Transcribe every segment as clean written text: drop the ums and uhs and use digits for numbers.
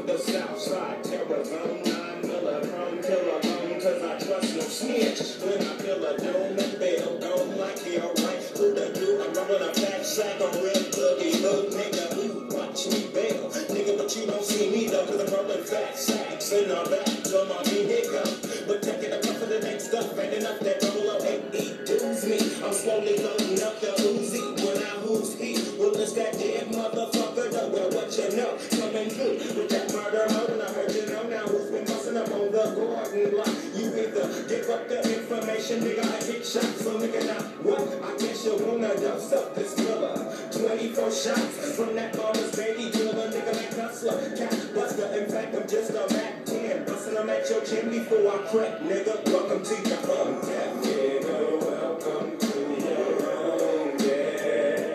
from the south side, terror zone, 9 miller, chrome killer, alone, cause I trust no snitch. When I feel a dome and bail, don't like the alright, who the do, I'm rubbing a fat sack on real boogie, hood nigga, ooh, watch me bail, nigga, but you don't see me though, cause I'm rubbing fat sacks in the back of my vehicle, but taking a puff of the next stuff, ain't enough that double up, ain't does me, I'm slowly loading up the Uzi, when I who's he, well it's that dead motherfucker, though, well what you know, coming through, with that murder mode, and I heard you know now, who's been busting up on the Gordon block, you either give up the information, nigga, I hit shots, so nigga, now, what, I guess you wanna dose up this killer, 24 shots, from that bonus baby killer, nigga, like hustler, catch buster, in fact, I'm just a Mac 10, busting them at your chin before I crack, nigga, welcome to your hometown, nigga, welcome to your home, yeah,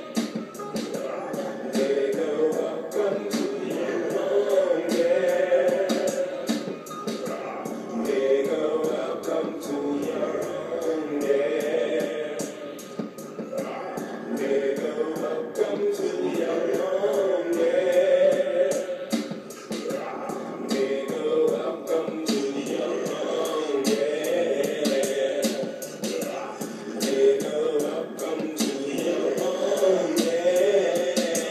nigga, welcome to your home, yeah, nigga, welcome to your home, yeah, nigga, welcome to your home, yeah, nigga, welcome to your home, yeah, nigga, welcome to your home, yeah.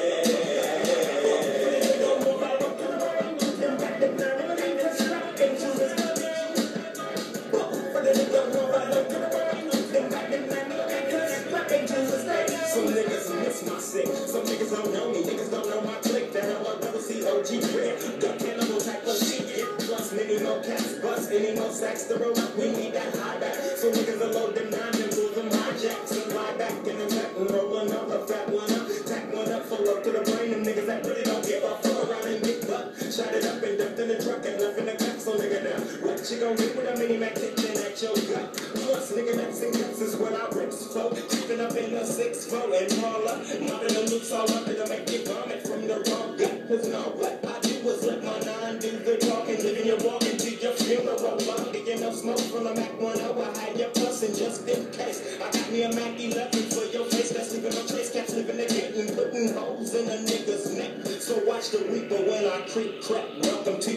Some niggas miss my sick, some niggas don't know me, niggas don't know my clique, that I'll never see OG rip, got cannibal type of shit, plus many more cats, bust any more sacks to roll up, we need that high back, so niggas will load them 9 and pull them hijacks, and lie back in the back and roll another fat one up, tack one up, full up to the brain, them niggas that really don't give a fuck around and get butt, shot it up and dumped in the truck and left in the cut, so nigga now, what you gon' do with a mini Mac hitting at your gut, plus nigga that's in cuts is what I rips for, keeping up in the 6-4 and all up, mopping the loops all up to make you vomit from the wrong gut, cause now what I do is let my 9 do the talking, living your walking to your funeral, I'm getting no smoke from the Mac 10, I had your fussing just in case, I got me a Mac 11 for your face, that's leaving no trace, cats living again and putting holes in a nigga's neck, so watch the reaper when I creep crack, welcome to